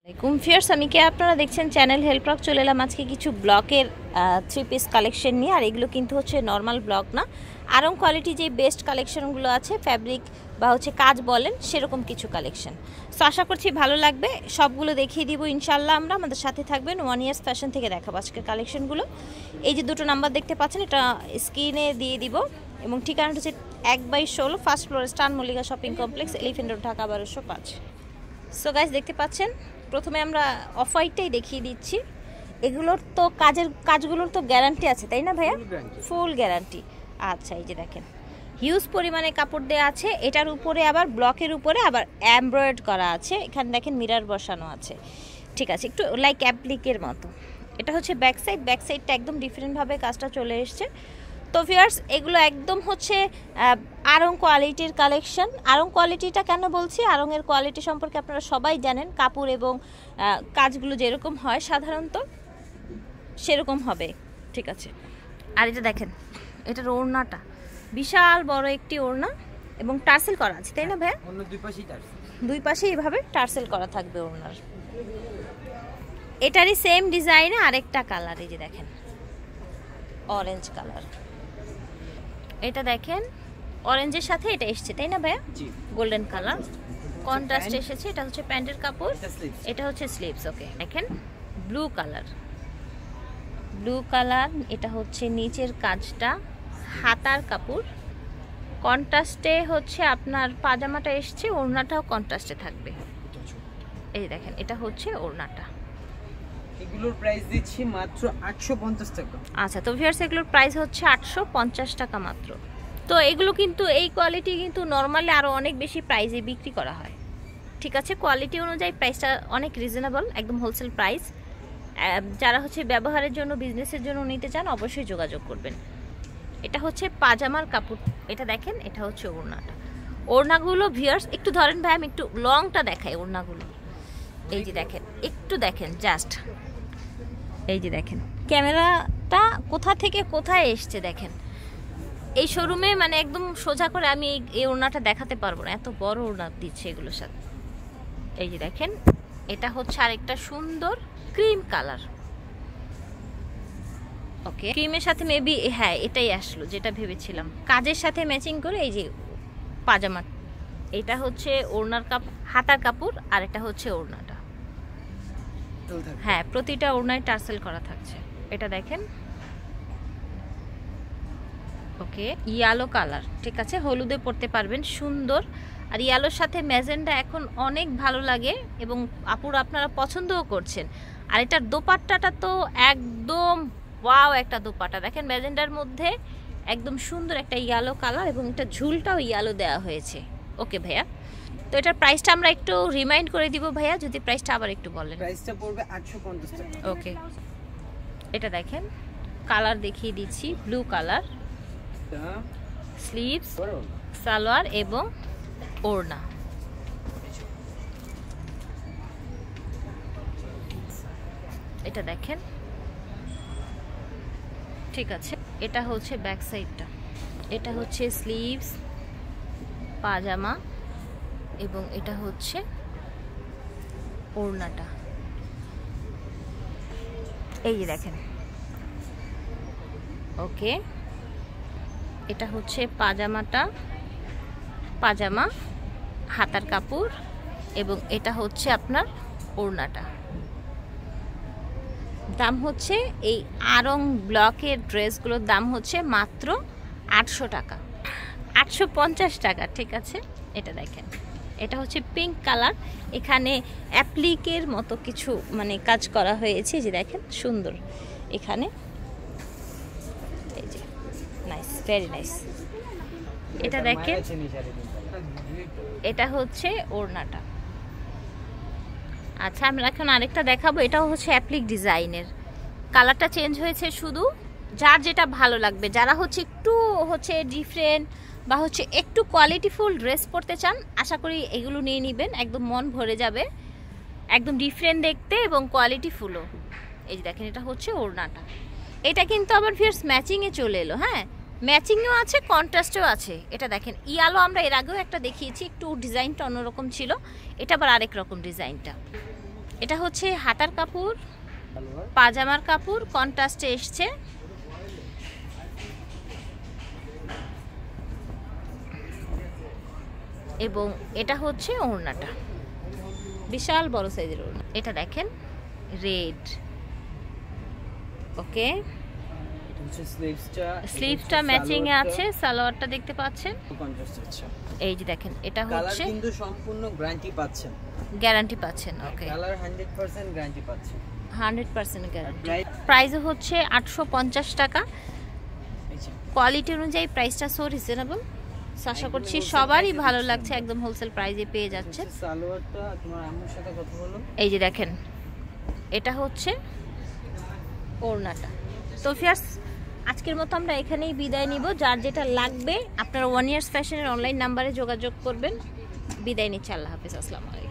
Viewers আমি কে আপনারা দেখছেন চ্যানেল হেল্পরক চলে এলাম আজকে কিছু ব্লকের 3 পিস কালেকশন নিয়ে। আর এগুলো কিন্তু হচ্ছে নর্মাল ব্লক না, আরং কোয়ালিটি যে বেস্ট কালেকশনগুলো আছে ফ্যাব্রিক বা হচ্ছে কাজ বলেন সেরকম কিছু কালেকশন। সো আশা করছি ভালো লাগবে, সবগুলো দেখিয়ে দিব ইনশাল্লাহ। আমরা আমাদের সাথে থাকবেন, 1 ইয়ার্স ফ্যাশন থেকে দেখাবো আজকের কালেকশনগুলো। এই যে দুটো নাম্বার দেখতে পাচ্ছেন এটা স্ক্রিনে দিয়ে দিব এবং ঠিকানাটা হচ্ছে 1/16 first floor star Mallika shopping complex, elephant road, Dhaka 1205। So guys দেখতে পাচ্ছেন প্রথমে আমরা অফ হোয়াইটটাই দেখিয়ে দিচ্ছি। এগুলোর তো কাজগুলোর তো গ্যারান্টি আছে তাই না ভাইয়া? Full guarantee. আচ্ছা এই যে দেখেন হিউজ পরিমাণে কাপড় দেওয়া আছে, এটার উপরে আবার ব্লকের উপরে আবার এমব্রয়েড করা আছে। এখানে দেখেন মিরর বসানো আছে, ঠিক আছে, একটু লাইক অ্যাপ্লিকের মতো। এটা হচ্ছে ব্যাক সাইডটা একদম ডিফারেন্টভাবে কাজটা চলে এসছে। তো ভিউয়ার্স এগুলো একদম হচ্ছে আরং কোয়ালিটির কালেকশন। আরং কোয়ালিটিটা কেন বলছি, আরংয়ের কোয়ালিটি সম্পর্কে আপনারা সবাই জানেন, কাপড় এবং কাজগুলো যেরকম হয় সাধারণত সেরকম হবে, ঠিক আছে। আর এটা দেখেন এটার ওড়নাটা বিশাল বড় একটি ওড়না এবং টার্সেল করা আছে তাই না ভাইয়া? দুই পাশে এইভাবে টার্সেল করা থাকবে ওড়নার। এটারই সেম ডিজাইনে আরেকটা কালার, এই যে দেখেন অরেঞ্জ কালার। এটা দেখেন অরেঞ্জের সাথে এটা এসছে তাই না ভাইয়া? গোল্ডেন কালার কন্ট্রাস্ট এসেছে। এটা হচ্ছে প্যান্টের কাপড়, এটা হচ্ছে স্লিভস। ওকে দেখেন ব্লু কালার, এটা হচ্ছে নিচের কাজটা, হাতার কাপড় কন্ট্রাস্টে হচ্ছে আপনার পাজামাটা এসছে, ওড়নাটাও কন্ট্রাস্টে থাকবে। এই দেখেন এটা হচ্ছে ওড়নাটা। এগুলোর প্রাইস দিচ্ছি মাত্র 850 টাকা। আচ্ছা তো ভিউয়ার্স এগুলোর প্রাইস হচ্ছে 850 টাকা মাত্র। তো এগুলো কিন্তু এই কোয়ালিটি কিন্তু নরমালি আরও অনেক বেশি প্রাইসে বিক্রি করা হয়, ঠিক আছে। কোয়ালিটি অনুযায়ী প্রাইসটা অনেক রিজনেবল, একদম হোলসেল প্রাইস। যারা হচ্ছে ব্যবহারের জন্য বিজনেসের জন্য নিতে চান অবশ্যই যোগাযোগ করবেন। এটা হচ্ছে পাজামার কাপড়, এটা দেখেন এটা হচ্ছে ওড়নাটা। ওড়নাগুলো ভিউয়ার্স একটু ধরেন ভাই, আমি একটু লংটা দেখাই ওড়নাগুলো। এই যে দেখেন একটু দেখেন জাস্ট, এই যে দেখেন ক্যামেরাটা কোথা থেকে কোথায় এসছে দেখেন। এই শোরুমে মানে একদম সোজা করে আমি এই ওড়নাটা দেখাতে পারবো না, এত বড় ওড়না দিচ্ছে এগুলোর সাথে। এই যে দেখেন এটা হচ্ছে আরেকটা সুন্দর ক্রিম কালার। ওকে ক্রিমের সাথে মেবি হ্যাঁ এটাই আসলো যেটা ভেবেছিলাম, কাজের সাথে ম্যাচিং করে। এই যে পাজামা, এটা হচ্ছে ওড়নার হাতার কাপড় আর এটা হচ্ছে ওড়নাটা। হ্যাঁ প্রতিটা ওড়নায় টার্সেল করা থাকছে। এটা দেখেন ওকে ইয়েলো কালার, ঠিক আছে, হলুদে পরতে পারবেন সুন্দর। আর ইয়েলোর সাথে ম্যাজেন্ডা এখন অনেক ভালো লাগে এবং আপুরা আপনারা পছন্দও করছেন। আর এটার দোপাট্টাটা তো একদম ওয়াও একটা দোপাট্টা দেখেন, ম্যাজেন্ডার মধ্যে একদম সুন্দর একটা ইয়েলো কালার এবং এটা ঝুলটাও ইয়েলো দেওয়া হয়েছে। ওকে ভাইয়া তো এটার প্রাইসটা আমরা একটু রিমাইন্ড করে দিব ভাইয়া, যদি প্রাইসটা আবার একটু বলেন। প্রাইসটা পড়বে 850 টাকা। ওকে এটা দেখেন কালার দেখিয়ে দিচ্ছি, ব্লু কালার, স্লিভস, সালোয়ার এবং ওড়না। এটা দেখেন ঠিক আছে, এটা হচ্ছে ব্যাক সাইডটা, এটা হচ্ছে স্লিভস পাজামা এবং এটা হচ্ছে ওড়নাটা। এই যে দেখেন ওকে এটা হচ্ছে পাজামা হাতার কাপড় এবং এটা হচ্ছে আপনার ওড়নাটা। দাম হচ্ছে এই আরং ব্লকের ড্রেসগুলোর দাম হচ্ছে মাত্র 800 টাকা, 850 টাকা, ঠিক আছে। এটা দেখেন এটা হচ্ছে পিঙ্ক কালার, এখানে অ্যাপ্লিকের মতো কিছু মানে কাজ করা হয়েছে, যে দেখেন সুন্দর এখানে, এই যে নাইস, ভেরি নাইস। এটা দেখেন এটা হচ্ছে ওড়নাটা। আচ্ছা আমরা এখন আরেকটা দেখাবো, এটাও হচ্ছে অ্যাপ্লিক ডিজাইনের, কালারটা চেঞ্জ হয়েছে শুধু, যার যেটা ভালো লাগবে। যারা হচ্ছে একটু হচ্ছে ডিফারেন্ট বা হচ্ছে একটু কোয়ালিটিফুল ড্রেস পরতে চান আশা করি এগুলো নিয়ে নেবেন, একদম মন ভরে যাবে, একদম ডিফারেন্ট দেখতে এবং কোয়ালিটিফুলও। এই যে দেখেন এটা হচ্ছে ওড়নাটা। এটা কিন্তু আবার ভিউয়ার্স ম্যাচিংয়ে চলে এলো, হ্যাঁ ম্যাচিংও আছে কন্ট্রাস্টেও আছে। এটা দেখেন ইয়ালো আমরা এর আগেও একটা দেখিয়েছি, একটু ডিজাইনটা অন্যরকম ছিল, এটা আবার আরেক রকম ডিজাইনটা। এটা হচ্ছে হাতার কাপড়, সালোয়ার পাজামার কাপড় কন্ট্রাস্টে এসছে। এবং এটা হচ্ছে ওড়নাটা, বিশাল বড় সাইজের ওড়না। এটা দেখেন রেড। ওকে, এটা হচ্ছে স্লিভসটা ম্যাচিং এ আছে, সালোয়ারটা দেখতে পাচ্ছেন কন্ট্রাস্ট আছে। এই যে দেখেন এটা কালার হচ্ছে কিন্তু সম্পূর্ণ গ্যারান্টি পাচ্ছেন, গ্যারান্টি পাচ্ছেন। ওকে, কালার 100% গ্যারান্টি পাচ্ছেন, 100% গ্যারান্টি। প্রাইস প্রাইস হচ্ছে 850 টাকা। এই যে কোয়ালিটি অনুযায়ী প্রাইসটা সো রিজনেবল। আশা করছি সবারই ভালো লাগছে, একদম হোলসেল প্রাইসে পেয়ে যাচ্ছে। সালোয়ারটা তোমার আম্মুর সাথে কথা বলো। এই যে দেখেন এটা হচ্ছে ওড়নাটা। তো ফিয়ার্স আজকের মতো আমরা এখানেই বিদায় নিব। যার যেটা লাগবে আপনারা 1 ইয়ার্স ফ্যাশনের অনলাইন নাম্বারে যোগাযোগ করবেন। বিদায় নিচ্ছি, আল্লাহ হাফেজ, আসসালামু আলাইকুম।